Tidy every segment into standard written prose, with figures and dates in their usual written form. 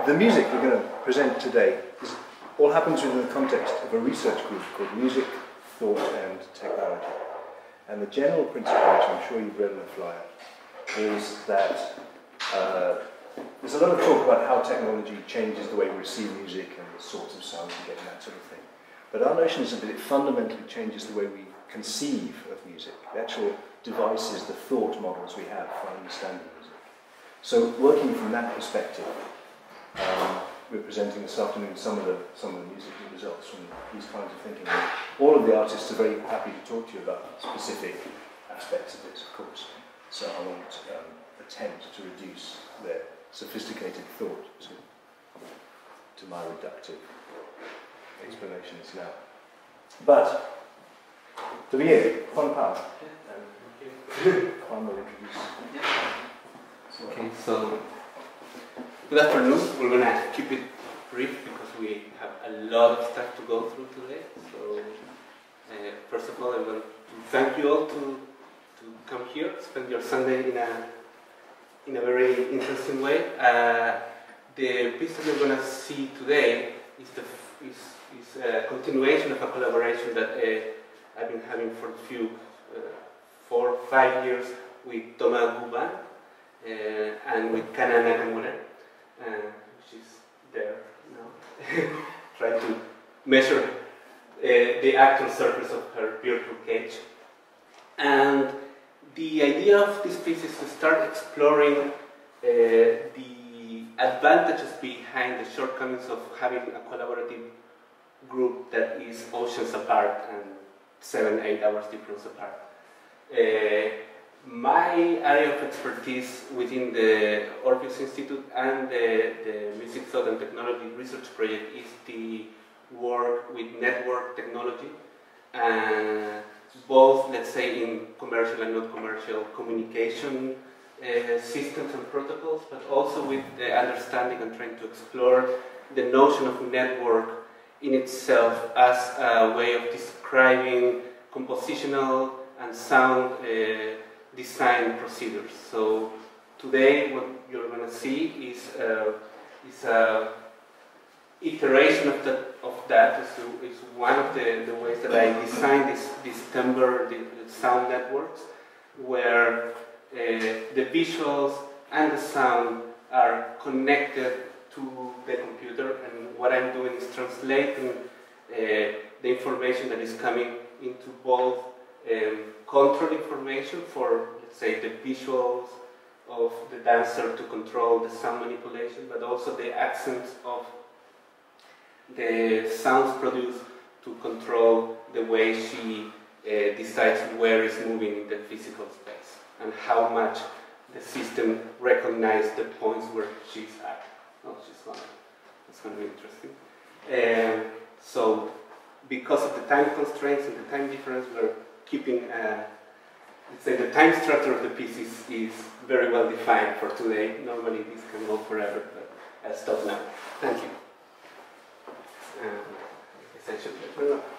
The music we're going to present today all happens within the context of a research group called Music, Thought and Technology. And the general principle, which I'm sure you've read in the flyer, is that there's a lot of talk about how technology changes the way we receive music and the sorts of sounds we get and that sort of thing. But our notion is that it fundamentally changes the way we conceive of music, the actual devices, the thought models we have for understanding music. So working from that perspective, we're presenting this afternoon some of the musical results from these kinds of thinking. All of the artists are very happy to talk to you about specific aspects of this, of course. So I won't attempt to reduce their sophisticated thought to my reductive explanations now. But to begin, Juan Parra. Juan will introduce. Okay, so good afternoon. We're going to keep it brief because we have a lot of stuff to go through today. So first of all, I want to thank you all to come here, spend your Sunday in a very interesting way. The piece that we're going to see today is a continuation of a collaboration that I've been having for a few 4 or 5 years with Toma Gouband and with Kana Nakamura, which is there now, trying to measure the actual surface of her virtual cage. And the idea of this piece is to start exploring the advantages behind the shortcomings of having a collaborative group that is oceans apart and 7-8 hours difference apart. My area of expertise within the Orpheus Institute and the Music, Thought and Technology research project is the work with network technology, both, let's say, in commercial and not commercial communication systems and protocols, but also with the understanding and trying to explore the notion of network in itself as a way of describing compositional and sound design procedures. So today what you're going to see is a iteration of that. Is one of the ways that I designed this timbre, the sound networks, where the visuals and the sound are connected to the computer, and what I'm doing is translating the information that is coming into both control information for, let's say, the visuals of the dancer to control the sound manipulation, but also the accents of the sounds produced to control the way she decides where is moving in the physical space and how much the system recognizes the points where she's at. Oh, she's gone. That's going to be interesting. So, because of the time constraints and the time difference, we're keeping, let's say, the time structure of the piece is very well defined for today. Normally, this can go forever, but I'll stop now. Thank you. I should let her know.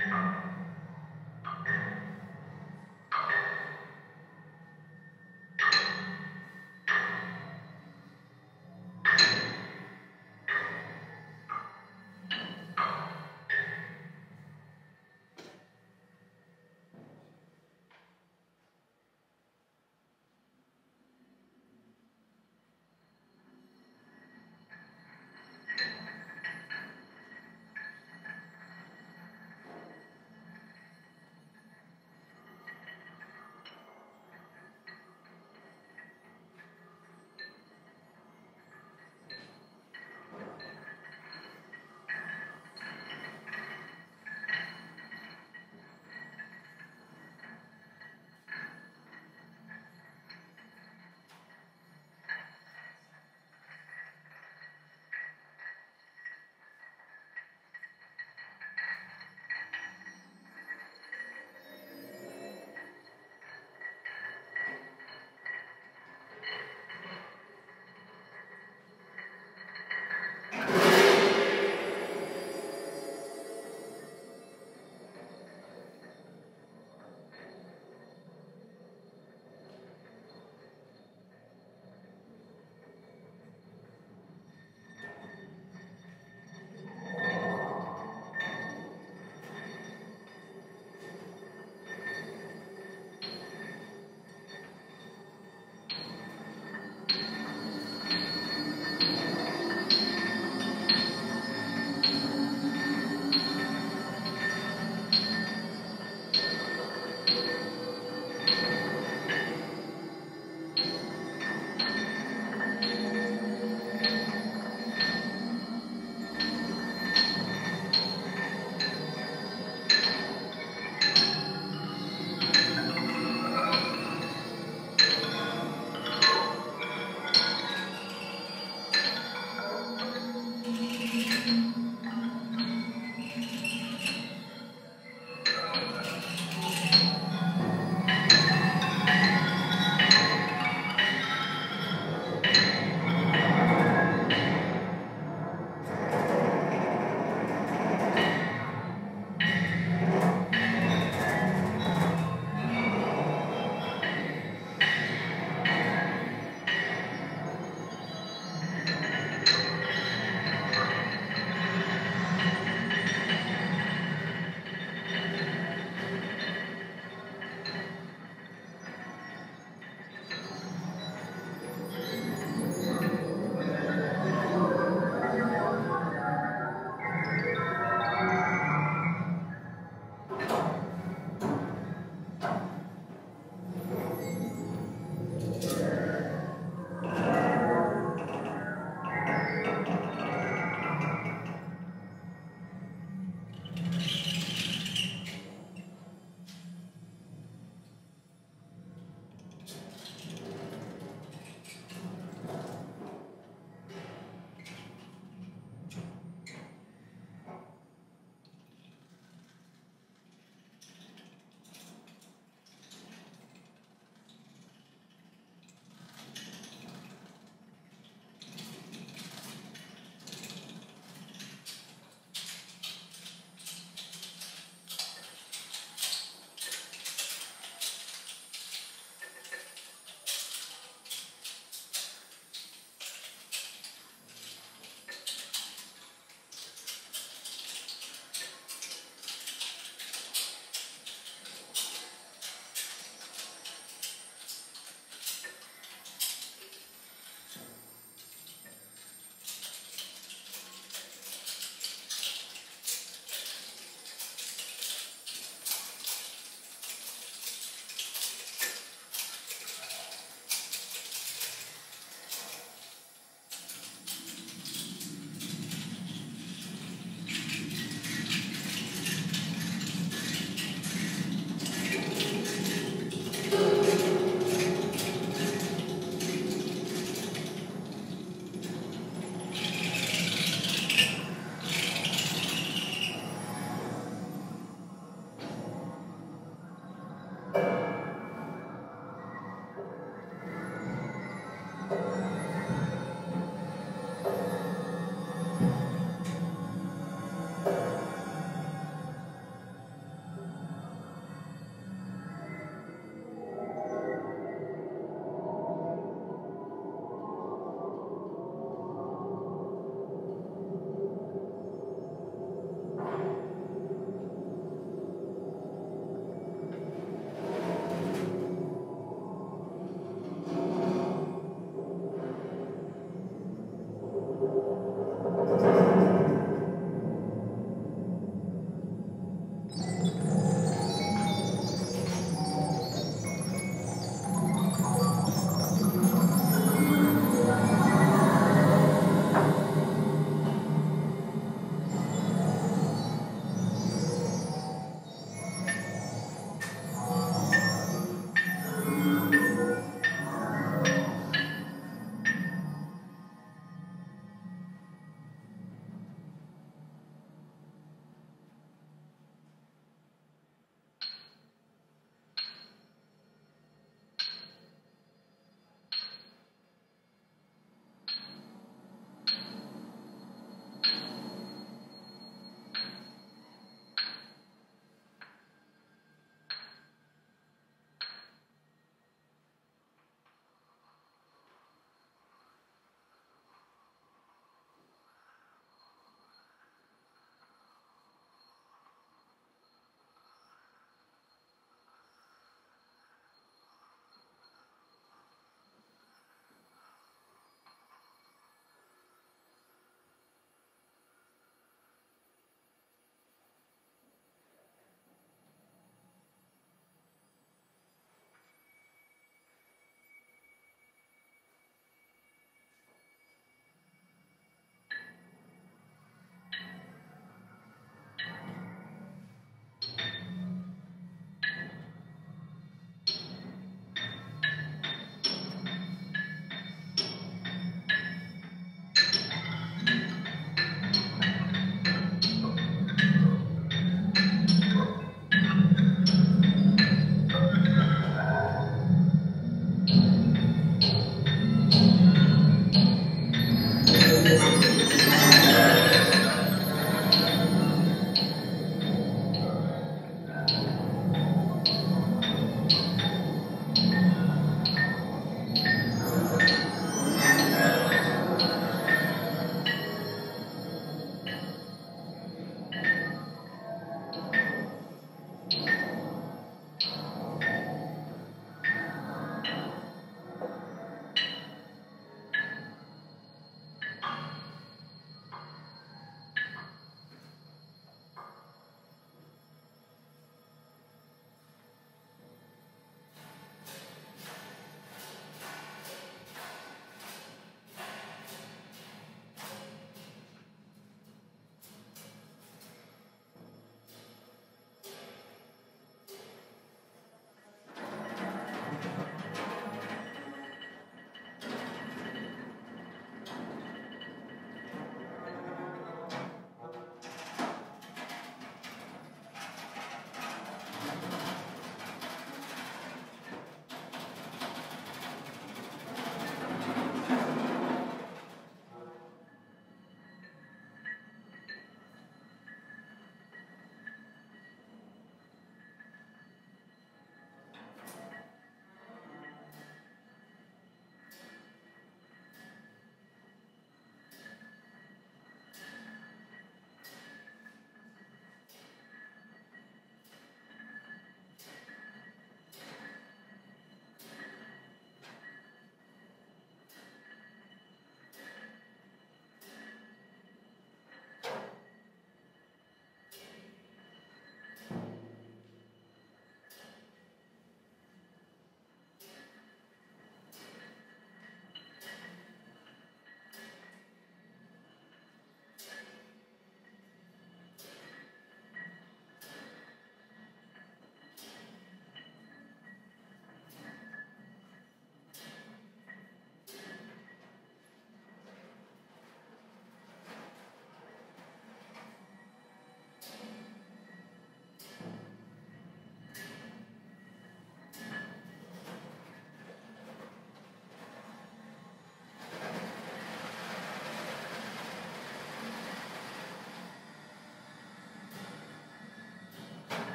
Thank you.